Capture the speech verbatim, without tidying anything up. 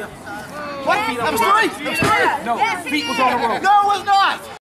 What? That was three! That was three! No, feet was on the rope. No, it was not!